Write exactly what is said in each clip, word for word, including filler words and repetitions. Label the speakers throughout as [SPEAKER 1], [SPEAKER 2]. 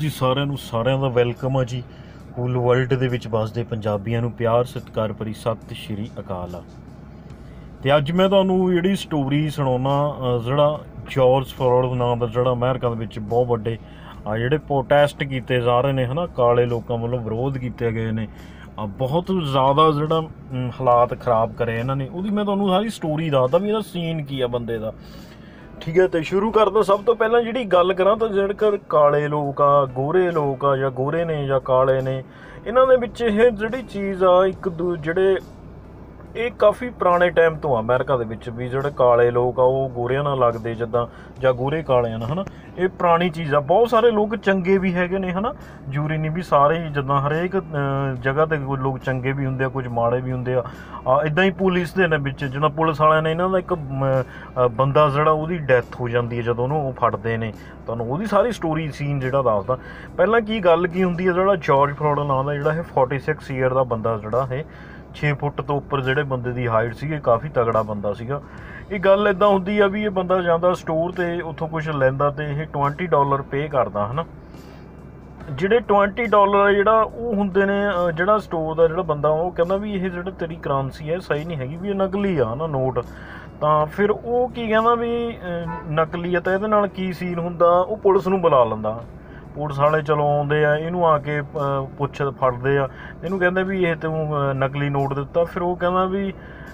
[SPEAKER 1] जी सारिਆਂ ਨੂੰ ਸਾਰਿਆਂ ਦਾ ਵੈਲਕਮ ਆ ਜੀ। ਕੂਲ ਵਰਲਡ ਦੇ ਵਿੱਚ ਵੱਸਦੇ ਪੰਜਾਬੀਆਂ ਨੂੰ ਪਿਆਰ ਸਤਿਕਾਰ ਭਰੀ ਸਤਿ ਸ਼੍ਰੀ ਅਕਾਲ ਆ। ਤੇ ਅੱਜ ਮੈਂ ਤੁਹਾਨੂੰ ਜਿਹੜੀ ਸਟੋਰੀ ਸੁਣਾਉਣਾ ਜਿਹੜਾ ਜਾਰਜ ਫਲੋਇਡ ਨਾਂ ਦਾ ਜਿਹੜਾ ਅਮਰੀਕਾ ਦੇ ਵਿੱਚ ਬਹੁਤ ਵੱਡੇ ਆ ਜਿਹੜੇ ਪ੍ਰੋਟੈਸਟ ਕੀਤੇ ਜਾ ਰਹੇ ਨੇ ਹੈ ਨਾ, ਕਾਲੇ ਲੋਕਾਂ ਵੱਲੋਂ ਵਿਰੋਧ ਕੀਤੇ ਗਏ ਨੇ, ਬਹੁਤ ਜ਼ਿਆਦਾ ਜਿਹੜਾ ਹਾਲਾਤ ਖਰਾਬ ਕਰੇ ਇਹਨਾਂ ਨੇ, ਉਹਦੀ ਮੈਂ ਤੁਹਾਨੂੰ ਸਾਰੀ ਸਟੋਰੀ ਦੱਸਦਾ ਵੀ ਇਹਦਾ ਸੀਨ ਕੀ ਆ ਬੰਦੇ ਦਾ। ठीक है, तो शुरू करदा। सब तो पहला जी गल करा तो जेकर काले लोग आ, गोरे लोग आ, या गोरे ने या काले ने, इन्हां दे विच इह जिहड़ी चीज़ आ एक दू जिहड़े ये काफ़ी पुराने टाइम तो अमेरिका दे विच भी जिहड़े काले लोग आ वो गोरियां नाल लगदे जिद्दां जां गोरे काले ना, है ना। ये पुरानी चीज़ आ। बहुत सारे लोग चंगे भी हैगे ने, है ना, जरूरी नहीं भी सारे ही जिद्दां हरेक जगह ते कुछ लोग चंगे भी हुंदे आ, कुछ माड़े भी हुंदे आ। इदां ही पुलिस दे ने विच जिद्दां पुलिस वालियां ने इन्हां दा एक बंदा जिहड़ा ओहदी डैथ हो जांदी है जदों ओहनूं फड़दे ने, तुहानूं ओहदी सारी स्टोरी सीन जिहड़ा दसदा। पहलां की गल की हुंदी है, जिहड़ा जार्ज फलोइड नाम दा जिहड़ा फोर्टी सिक्स ईयर दा बंदा जिहड़ा है छे फुट तो उपर जिहड़े बंदे दी हाइट सी, काफ़ी तगड़ा बंदा सीगा। ये गल इदां हुंदी आ भी ये बंदा जांदा स्टोर ते उत्थों कुछ लैंदा ते ये ट्वेंटी डॉलर पे करदा, है ना। ਜਿਹੜੇ ट्वेंटी डॉलर ਜਿਹੜਾ ਉਹ ਹੁੰਦੇ ਨੇ, ਜਿਹੜਾ ਸਟੋਰ ਦਾ ਜਿਹੜਾ ਬੰਦਾ ਉਹ ਕਹਿੰਦਾ ਵੀ ਇਹ ਜਿਹੜਾ ਤੇਰੀ ਕਰੰਸੀ ਹੈ ਸਹੀ ਨਹੀਂ ਹੈਗੀ, ਵੀ ਇਹ ਨਕਲੀ ਆ ਨਾ ਨੋਟ। ਤਾਂ ਫਿਰ ਉਹ ਕੀ ਕਹਿੰਦਾ ਵੀ ਨਕਲੀ ਆ, ਤਾਂ ਇਹਦੇ ਨਾਲ ਕੀ ਸੀਨ ਹੁੰਦਾ, ਉਹ ਪੁਲਿਸ ਨੂੰ ਬੁਲਾ ਲੈਂਦਾ। ਪੁਲਿਸ ਵਾਲੇ ਚਲੋ ਆਉਂਦੇ ਆ, ਇਹਨੂੰ ਆ ਕੇ ਪੁੱਛ ਫੜਦੇ ਆ, ਇਹਨੂੰ ਕਹਿੰਦੇ ਵੀ ਇਹ ਤੂੰ ਨਕਲੀ ਨੋਟ ਦਿੱਤਾ। ਫਿਰ ਉਹ ਕਹਿੰਦਾ ਵੀ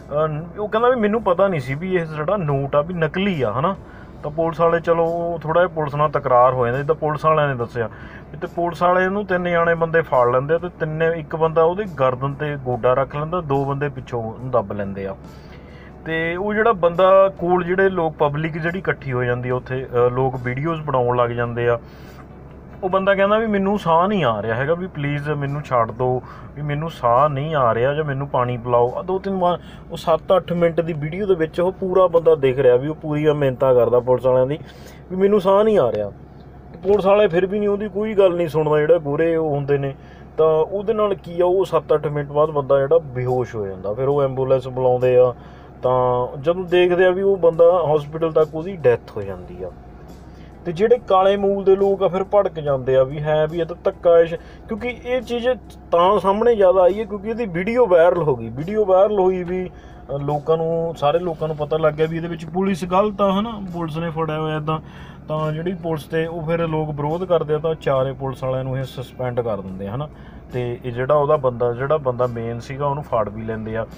[SPEAKER 1] ਉਹ ਕਹਿੰਦਾ ਵੀ ਮੈਨੂੰ ਪਤਾ ਨਹੀਂ ਸੀ ਵੀ ਇਹ ਜਿਹੜਾ ਨੋਟ ਆ ਵੀ ਨਕਲੀ ਆ, ਹੈ ਨਾ। ਤਾਂ ਪੁਲਿਸ ਵਾਲੇ ਚਲੋ ਥੋੜ੍ਹਾ ਜਿਹਾ ਪੁਲਿਸ ਨਾਲ ਤਕਰਾਰ ਹੋ ਜਾਂਦਾ, ਜਿੱਦਾਂ ਪੁਲਿਸ ਵਾਲਿਆਂ ਨੇ ਦੱਸਿਆ। ਅਤੇ ਪੁਲਿਸ ਵਾਲੇ ਇਹਨੂੰ ਤਿੰਨ ਜਾਣੇ ਬੰਦੇ ਫੜ ਲੈਂਦੇ ਆ, ਅਤੇ ਤਿੰਨੇ ਇੱਕ ਬੰਦਾ ਉਹਦੀ ਗਰਦਨ 'ਤੇ ਗੋਡਾ ਰੱਖ ਲੈਂਦਾ, ਦੋ ਬੰਦੇ ਪਿੱਛੋਂ ਉਹਨੂੰ ਦੱਬ ਲੈਂਦੇ ਆ। ਅਤੇ ਉਹ ਜਿਹੜਾ ਬੰਦਾ ਕੋਲ ਜਿਹੜੇ ਲੋਕ ਪਬਲਿਕ ਜਿਹੜੀ ਇਕੱਠੀ ਹੋ ਜਾਂਦੀ ਆ ਉੱਥੇ, ਲੋਕ ਵੀਡੀਓਜ਼ ਬਣਾਉਣ ਲੱਗ ਜਾਂਦੇ ਆ। ਉਹ ਬੰਦਾ ਕਹਿੰਦਾ ਵੀ ਮੈਨੂੰ ਸਾਹ ਨਹੀਂ ਆ ਰਿਹਾ ਹੈਗਾ, ਵੀ ਪਲੀਜ਼ ਮੈਨੂੰ ਛੱਡ ਦਿਓ, ਵੀ ਮੈਨੂੰ ਸਾਹ ਨਹੀਂ ਆ ਰਿਹਾ, ਜਾਂ ਮੈਨੂੰ ਪਾਣੀ ਪਿਲਾਓ। ਆ ਦੋ ਤਿੰਨ ਵਾਰ ਉਹ ਸੱਤ ਅੱਠ ਮਿੰਟ ਦੀ ਵੀਡੀਓ ਦੇ ਵਿੱਚ ਉਹ ਪੂਰਾ ਬੰਦਾ ਦਿਖ ਰਿਹਾ ਵੀ ਉਹ ਪੂਰੀਆਂ ਮਿਹਨਤਾਂ ਕਰਦਾ ਪੁਲਿਸ ਵਾਲਿਆਂ ਦੀ, ਵੀ ਮੈਨੂੰ ਸਾਹ ਨਹੀਂ ਆ ਰਿਹਾ। ਪੁਲਿਸ ਵਾਲੇ ਫਿਰ ਵੀ ਨਹੀਂ ਉਹਦੀ ਕੋਈ ਗੱਲ ਨਹੀਂ ਸੁਣਦਾ, ਜਿਹੜੇ ਗੋਰੇ ਉਹ ਹੁੰਦੇ ਨੇ। ਤਾਂ ਉਹਦੇ ਨਾਲ ਕੀ ਆ, ਉਹ ਸੱਤ ਅੱਠ ਮਿੰਟ ਬਾਅਦ ਬੰਦਾ ਜਿਹੜਾ ਬੇਹੋਸ਼ ਹੋ ਜਾਂਦਾ। ਫਿਰ ਉਹ ਐਂਬੂਲੈਂਸ ਬੁਲਾਉਂਦੇ ਆ, ਤਾਂ ਜਦੋਂ ਦੇਖਦੇ ਆ ਵੀ ਉਹ ਬੰਦਾ ਹੌਸਪੀਟਲ ਤੱਕ ਉਹਦੀ ਡੈਥ ਹੋ ਜਾਂਦੀ ਆ। ਅਤੇ ਜਿਹੜੇ ਕਾਲੇ ਮੂਲ ਦੇ ਲੋਕ ਆ ਫਿਰ ਭੜਕ ਜਾਂਦੇ ਆ ਵੀ ਹੈ ਵੀ ਇਹ ਤਾਂ ਧੱਕਾ ਹੈ, ਕਿਉਂਕਿ ਇਹ ਚੀਜ਼ ਤਾਂ ਸਾਹਮਣੇ ਜ਼ਿਆਦਾ ਆਈ ਹੈ ਕਿਉਂਕਿ ਇਹਦੀ ਵੀਡੀਓ ਵਾਇਰਲ ਹੋ ਗਈ। ਵੀਡੀਓ ਵਾਇਰਲ ਹੋਈ ਵੀ ਲੋਕਾਂ ਨੂੰ, ਸਾਰੇ ਲੋਕਾਂ ਨੂੰ ਪਤਾ ਲੱਗ ਗਿਆ ਵੀ ਇਹਦੇ ਵਿੱਚ ਪੁਲਿਸ ਗਲਤ ਆ, ਹੈ ਨਾ, ਪੁਲਿਸ ਨੇ ਫੜਿਆ ਹੋਇਆ ਇੱਦਾਂ। ਤਾਂ ਜਿਹੜੀ ਪੁਲਿਸ 'ਤੇ ਉਹ ਫਿਰ ਲੋਕ ਵਿਰੋਧ ਕਰਦੇ ਆ, ਤਾਂ ਚਾਰੇ ਪੁਲਿਸ ਵਾਲਿਆਂ ਨੂੰ ਇਹ ਸਸਪੈਂਡ ਕਰ ਦਿੰਦੇ ਆ, ਹੈ ਨਾ। ਅਤੇ ਇਹ ਜਿਹੜਾ ਉਹਦਾ ਬੰਦਾ ਜਿਹੜਾ ਬੰਦਾ ਮੇਨ ਸੀਗਾ ਉਹਨੂੰ ਫੜ ਵੀ ਲੈਂਦੇ ਆ,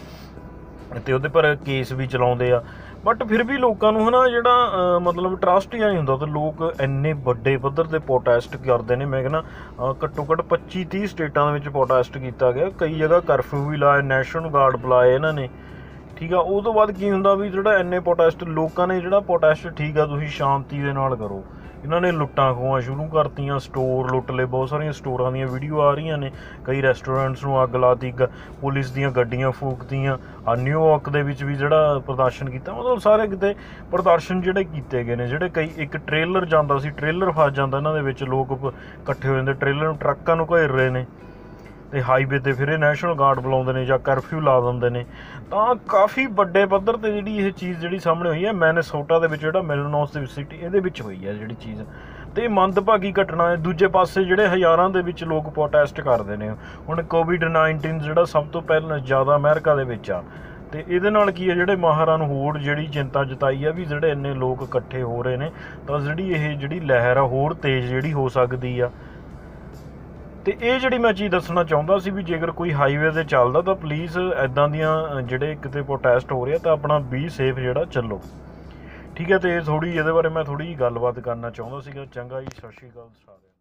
[SPEAKER 1] ਅਤੇ ਉਹਦੇ ਪਰ ਕੇਸ ਵੀ ਚਲਾਉਂਦੇ ਆ। ਬਟ ਫਿਰ ਵੀ ਲੋਕਾਂ ਨੂੰ ਹੈ ਨਾ ਜਿਹੜਾ ਮਤਲਬ ਟਰਸਟ ਜਿਹਾ ਨਹੀਂ ਹੁੰਦਾ, ਅਤੇ ਲੋਕ ਇੰਨੇ ਵੱਡੇ ਪੱਧਰ 'ਤੇ ਪ੍ਰੋਟੈਸਟ ਕਰਦੇ ਨੇ। ਮੈਂ ਕਹਿੰਦਾ ਘੱਟੋ ਘੱਟ ਪੱਚੀ ਤੀਹ ਸਟੇਟਾਂ ਦੇ ਵਿੱਚ ਪ੍ਰੋਟੈਸਟ ਕੀਤਾ ਗਿਆ, ਕਈ ਜਗ੍ਹਾ ਕਰਫਿਊ ਵੀ ਲਾਏ, ਨੈਸ਼ਨਲ ਗਾਰਡ ਬੁਲਾਏ ਇਹਨਾਂ ਨੇ, ਠੀਕ ਆ। ਉਹ ਤੋਂ ਬਾਅਦ ਕੀ ਹੁੰਦਾ ਵੀ ਜਿਹੜਾ ਇੰਨੇ ਪ੍ਰੋਟੈਸਟ ਲੋਕਾਂ ਨੇ ਜਿਹੜਾ ਪ੍ਰੋਟੈਸਟ, ਠੀਕ ਆ ਤੁਸੀਂ ਸ਼ਾਂਤੀ ਦੇ ਨਾਲ ਕਰੋ। ਇਹਨਾਂ ਨੇ ਲੁੱਟਾਂ ਖੋਹਾਂ ਸ਼ੁਰੂ ਕਰਤੀਆਂ, ਸਟੋਰ ਲੁੱਟ ਲਏ, ਬਹੁਤ ਸਾਰੀਆਂ ਸਟੋਰਾਂ ਦੀਆਂ ਵੀਡੀਓ ਆ ਰਹੀਆਂ ਨੇ, ਕਈ ਰੈਸਟੋਰੈਂਟਸ ਨੂੰ ਅੱਗ ਲਾਤੀ, ਗ ਪੁਲਿਸ ਦੀਆਂ ਗੱਡੀਆਂ ਫੂਕਤੀਆਂ। ਆ ਨਿਊਯਾਰਕ ਦੇ ਵਿੱਚ ਵੀ ਜਿਹੜਾ ਪ੍ਰਦਰਸ਼ਨ ਕੀਤਾ, ਮਤਲਬ ਸਾਰੇ ਕਿਤੇ ਪ੍ਰਦਰਸ਼ਨ ਜਿਹੜੇ ਕੀਤੇ ਗਏ ਨੇ। ਜਿਹੜੇ ਕਈ ਇੱਕ ਟ੍ਰੇਲਰ ਜਾਂਦਾ ਸੀ, ਟ੍ਰੇਲਰ ਫਸ ਜਾਂਦਾ ਇਹਨਾਂ ਦੇ ਵਿੱਚ, ਲੋਕ ਇਕੱਠੇ ਹੋ ਜਾਂਦੇ, ਟ੍ਰੇਲਰ ਨੂੰ ਟਰੱਕਾਂ ਨੂੰ ਘੇਰ ਰਹੇ ਨੇ, ਅਤੇ ਹਾਈਵੇ 'ਤੇ ਫਿਰ ਇਹ ਨੈਸ਼ਨਲ ਗਾਰਡ ਬੁਲਾਉਂਦੇ ਨੇ ਜਾਂ ਕਰਫਿਊ ਲਾ ਦਿੰਦੇ ਨੇ। ਤਾਂ ਕਾਫੀ ਵੱਡੇ ਪੱਧਰ 'ਤੇ ਜਿਹੜੀ ਇਹ ਚੀਜ਼ ਜਿਹੜੀ ਸਾਹਮਣੇ ਹੋਈ ਹੈ ਮੈਨੇਸੋਟਾ ਦੇ ਵਿੱਚ, ਜਿਹੜਾ ਮੈਲਨੋਸ ਦੀ ਸਿਟੀ, ਇਹਦੇ ਵਿੱਚ ਹੋਈ ਹੈ ਜਿਹੜੀ ਚੀਜ਼। ਅਤੇ ਮੰਦਭਾਗੀ ਘਟਨਾ ਹੈ। ਦੂਜੇ ਪਾਸੇ ਜਿਹੜੇ ਹਜ਼ਾਰਾਂ ਦੇ ਵਿੱਚ ਲੋਕ ਪ੍ਰੋਟੈਸਟ ਕਰਦੇ ਨੇ। ਹੁਣ ਕੋਵਿਡ ਨਾਈਨਟੀਨ ਜਿਹੜਾ ਸਭ ਤੋਂ ਪਹਿਲਾਂ ਜ਼ਿਆਦਾ ਅਮਰੀਕਾ ਦੇ ਵਿੱਚ ਆ, ਅਤੇ ਇਹਦੇ ਨਾਲ ਕੀ ਹੈ, ਜਿਹੜੇ ਮਾਹਰਾਂ ਨੂੰ ਹੋਰ ਜਿਹੜੀ ਚਿੰਤਾ ਜਤਾਈ ਆ ਵੀ ਜਿਹੜੇ ਇੰਨੇ ਲੋਕ ਇਕੱਠੇ ਹੋ ਰਹੇ ਨੇ, ਤਾਂ ਜਿਹੜੀ ਇਹ ਜਿਹੜੀ ਲਹਿਰ ਆ ਹੋਰ ਤੇਜ਼ ਜਿਹੜੀ ਹੋ ਸਕਦੀ ਆ। ਅਤੇ ਇਹ ਜਿਹੜੀ ਮੈਂ ਚੀਜ਼ ਦੱਸਣਾ ਚਾਹੁੰਦਾ ਸੀ ਵੀ ਜੇਕਰ ਕੋਈ ਹਾਈਵੇ 'ਤੇ ਚੱਲਦਾ ਤਾਂ ਪਲੀਜ਼ ਇੱਦਾਂ ਦੀਆਂ ਜਿਹੜੇ ਕਿਤੇ ਪ੍ਰੋਟੈਸਟ ਹੋ ਰਹੇ ਆ ਤਾਂ ਆਪਣਾ ਬੀ ਸੇਫ ਜਿਹੜਾ ਚੱਲੋ, ਠੀਕ ਹੈ। ਅਤੇ ਥੋੜ੍ਹੀ ਇਹਦੇ ਬਾਰੇ ਮੈਂ ਥੋੜ੍ਹੀ ਜਿਹੀ ਗੱਲਬਾਤ ਕਰਨਾ ਚਾਹੁੰਦਾ ਸੀਗਾ। ਚੰਗਾ ਜੀ, ਸਤਿ ਸ਼੍ਰੀ ਅਕਾਲ ਸਾਰਿਆਂ ਨੂੰ।